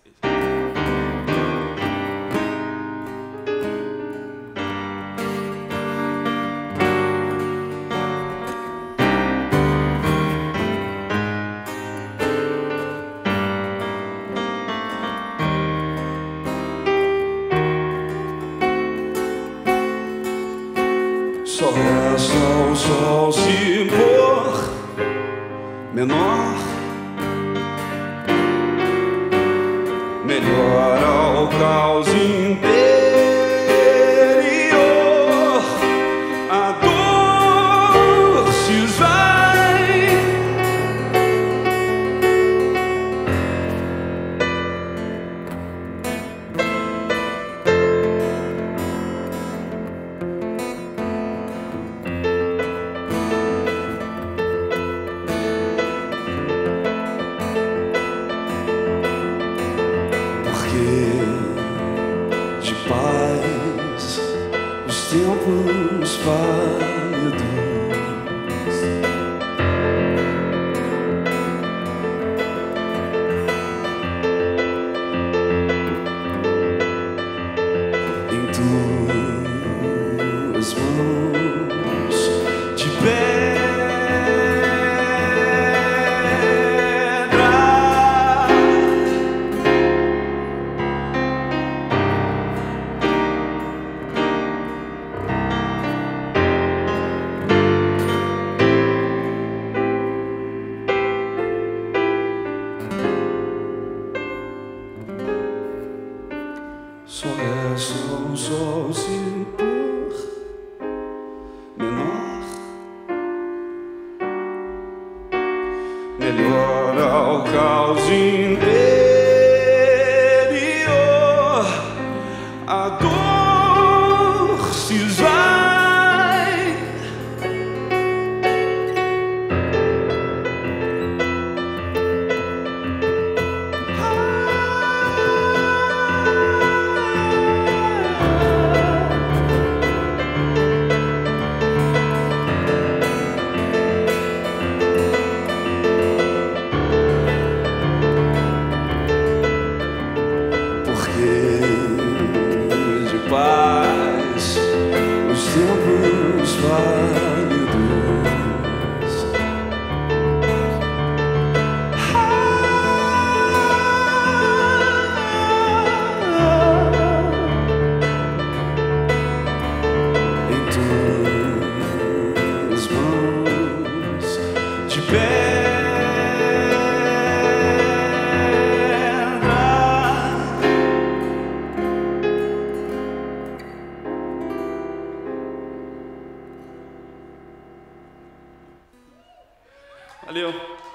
Só resta o sol se pôr menor, melhora o caos interior, a dor se esvai, de paz os tempos pálidos, em tuas mãos de pedra. Só resta um sol se pôr menor, melhora o caos interior, a dor se esvai. De paz os tempos válidos, em tuas mãos de pedra. Valeu!